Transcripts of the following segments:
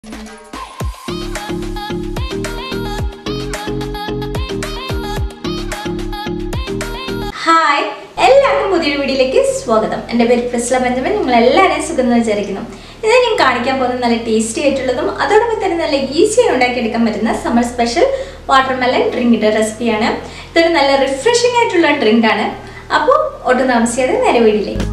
Hi, എല്ലാവർക്കും പുതിയൊരു വീഡിയോയിലേക്ക് സ്വാഗതം. എൻ്റെ പേര് Priscilla ബെഞ്ചമിൻ. നിങ്ങൾ എല്ലാവരെയും സുഖമെന്ന് വിചാരിക്കുന്നു. ഇത് ഞാൻ കാണിക്കാൻ പോകുന്നത് നല്ല ടേസ്റ്റി ആയിട്ടുള്ളതും അതോടൊപ്പം തന്നെ നല്ല ഈസിയായി ഉണ്ടാക്കിയെടുക്കാൻ പറ്റുന്ന സമ്മർ സ്പെഷ്യൽ വാട്ടർമെലൺ ഡ്രിങ്കിൻ്റെ റെസിപ്പിയാണ്. ഇതൊരു നല്ല റിഫ്രഷിംഗ് ആയിട്ടുള്ള ഡ്രിങ്കാണ്. അപ്പോൾ ഒട്ടും താമസിയാതെ നേരെ വീഡിയോയിലേക്ക്.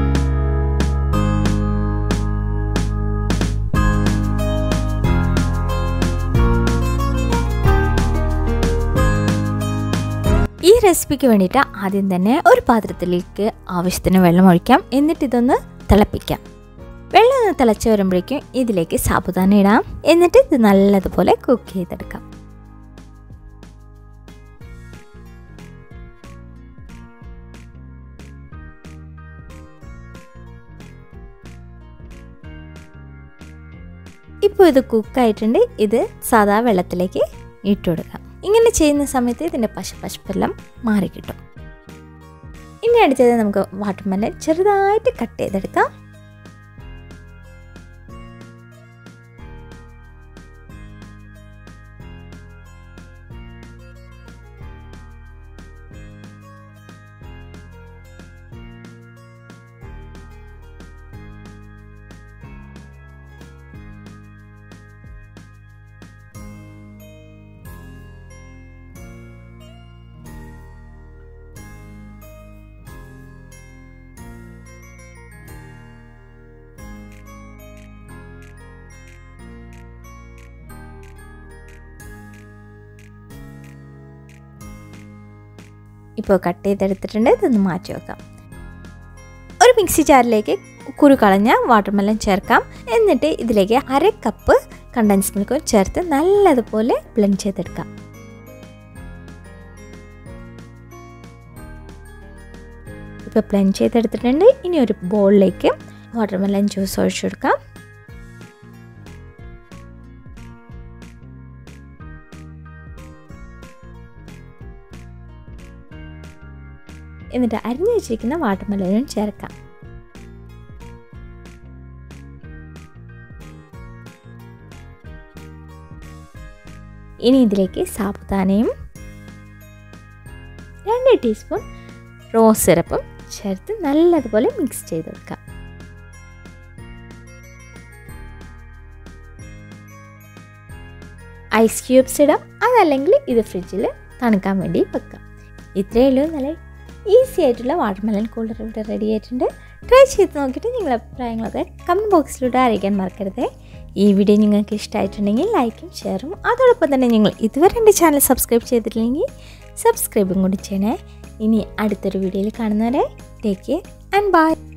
ഈ റെസിപ്പിക്ക് വേണ്ടിയിട്ട് ആദ്യം തന്നെ ഒരു പാത്രത്തിലേക്ക് ആവശ്യത്തിന് വെള്ളം ഒഴിക്കാം. എന്നിട്ട് ഇതൊന്ന് തിളപ്പിക്കാം. വെള്ളം ഒന്ന് തിളച്ച് വരുമ്പോഴേക്കും ഇതിലേക്ക് സാബുദാന ഇടാം. എന്നിട്ട് ഇത് നല്ലതുപോലെ കുക്ക് ചെയ്തെടുക്കാം. ഇപ്പോൾ ഇത് കുക്കായിട്ടുണ്ട്. ഇത് സാധാ വെള്ളത്തിലേക്ക് ഇട്ട് കൊടുക്കാം. ഇങ്ങനെ ചെയ്യുന്ന സമയത്ത് ഇതിൻ്റെ പശപ്പെല്ലാം മാറിക്കിട്ടും. ഇനി അടുത്തത് നമുക്ക് വാട്ടർമെലൺ ചെറുതായിട്ട് കട്ട് ചെയ്തെടുക്കാം. ഇപ്പോൾ കട്ട് ചെയ്തെടുത്തിട്ടുണ്ട്. ഇതൊന്ന് മാറ്റി വെക്കാം. ഒരു മിക്സി ജാറിലേക്ക് കുരു കളഞ്ഞ വാട്ടർമെലൺ ചേർക്കാം. എന്നിട്ട് ഇതിലേക്ക് 1/2 കപ്പ് കണ്ടൻസ് മിൽക്ക് ചേർത്ത് നല്ലതുപോലെ ബ്ലെൻഡ് ചെയ്തെടുക്കാം. ഇപ്പോൾ ബ്ലെൻഡ് ചെയ്തെടുത്തിട്ടുണ്ട്. ഇനി ഒരു ബൗളിലേക്ക് വാട്ടർമെലൺ ജ്യൂസ് ഒഴിച്ചെടുക്കാം. എന്നിട്ട് അരിഞ്ഞു വെച്ചിരിക്കുന്ന വാട്ടർമെലനും ചേർക്കാം. ഇനി ഇതിലേക്ക് സാബുദാനയും 2 ടീസ്പൂൺ റോസ് സിറപ്പും ചേർത്ത് നല്ലതുപോലെ മിക്സ് ചെയ്തെടുക്കാം. ഐസ് ക്യൂബ്സ് ഇടാം. അതല്ലെങ്കിൽ ഇത് ഫ്രിഡ്ജിൽ തണുക്കാൻ വേണ്ടി വെക്കാം. ഇത്രയേ ഉള്ളൂ. നല്ല ഈസി ആയിട്ടുള്ള വാട്ടർമെലൺ കൂളർ ഇവിടെ റെഡി ആയിട്ടുണ്ട്. ട്രൈ ചെയ്ത് നോക്കിയിട്ട് നിങ്ങളുടെ അഭിപ്രായങ്ങളൊക്കെ കമൻറ്റ് ബോക്സിലൂടെ അറിയിക്കാൻ മറക്കരുത്. ഈ വീഡിയോ നിങ്ങൾക്ക് ഇഷ്ടമായിട്ടുണ്ടെങ്കിൽ ലൈക്കും ഷെയറും അതോടൊപ്പം തന്നെ നിങ്ങൾ ഇതുവരെ എൻ്റെ ചാനൽ സബ്സ്ക്രൈബ് ചെയ്തിട്ടില്ലെങ്കിൽ സബ്സ്ക്രൈബും കൂടി ചെയ്യണേ. ഇനി അടുത്തൊരു വീഡിയോയിൽ കാണുന്നവരെ ടേക്ക് കെയർ ആൻഡ് ബൈ.